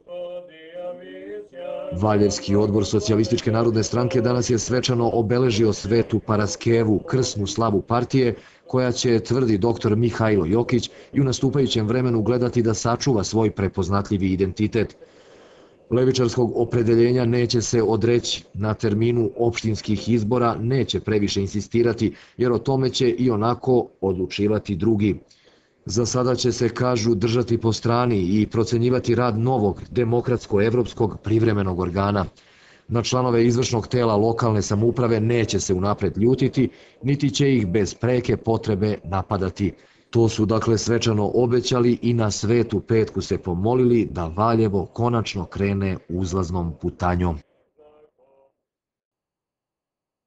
Valjevski odbor Socijalističke narodne stranke danas je svečano obeležio Svetu Paraskevu, krsnu slavu partije, koja će, tvrdi dr. Mihajlo Jokić, i u nastupajućem vremenu gledati da sačuva svoj prepoznatljivi identitet. Levičarskog opredeljenja neće se odreći, na terminu opštinskih izbora neće previše insistirati, jer o tome će i onako odlučivati drugi. Za sada će se, kažu, držati po strani i procenjivati rad novog demokratsko-evropskog privremenog organa. Na članove izvršnog tela lokalne samouprave neće se unapred ljutiti, niti će ih bez preke potrebe napadati. To su dakle svečano obećali i na Svetu petku se pomolili da Valjevo konačno krene uzlaznom putanjom.